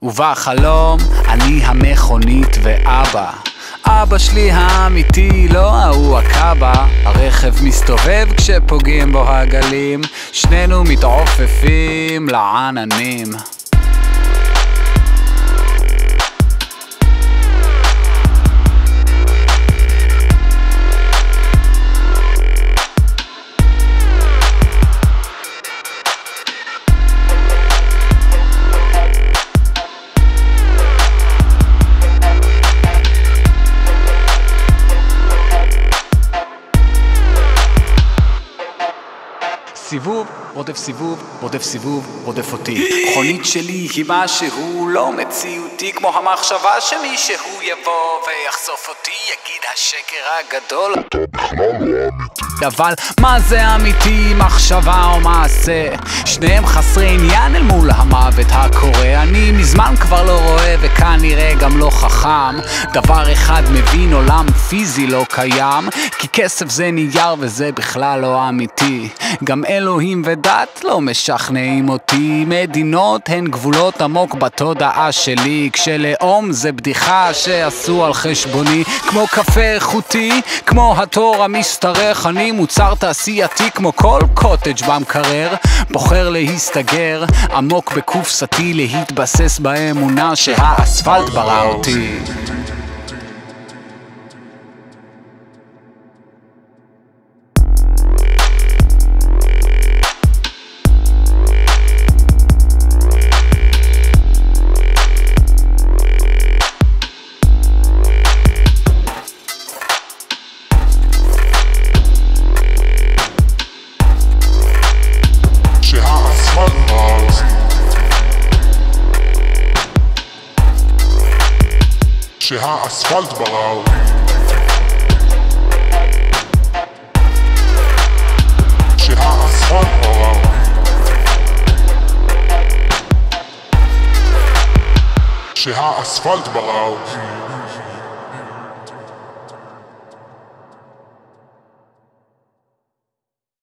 ובחלום אני המכונית ואבא, אבא שלי האמיתי, לא ההוא הקבא. הרכב מסתובב כשפוגעים בו הגלים, שנינו מתעופפים לעננים. סיבוב, רודף סיבוב, רודף סיבוב, רודף אותי. מכונית שלי היא משהו לא מציאותי, כמו המחשבה שמישהו יבוא ויחשוף אותי, יגיד השקר הגדול אתה בכלל לא אמיתי. אבל מה זה אמיתי, מחשבה או מעשה? שניהם חסרי עניין אל מול המוות הקורה. אני מזמן כבר לא רואה וכנראה גם לא חכם. דבר אחד מבין, עולם פיזי לא קיים, כי כסף זה נייר וזה בכלל לא אמיתי. גם אלוהים ודת לא משכנעים אותי, מדינות הן גבולות עמוק בתודעה שלי, כשלאום זה בדיחה שעשו על חשבוני. כמו קפה איכותי, כמו התור המשתרך, אני מוצר תעשייתי כמו כל קוטג' במקרר. בוחר להסתגר עמוק בקופסתי, להתבסס באמונה שהאספלט ברא אותי. שהאספלט ברא אותי, שהאספלט ברא אותי, שהאספלט ברא אותי.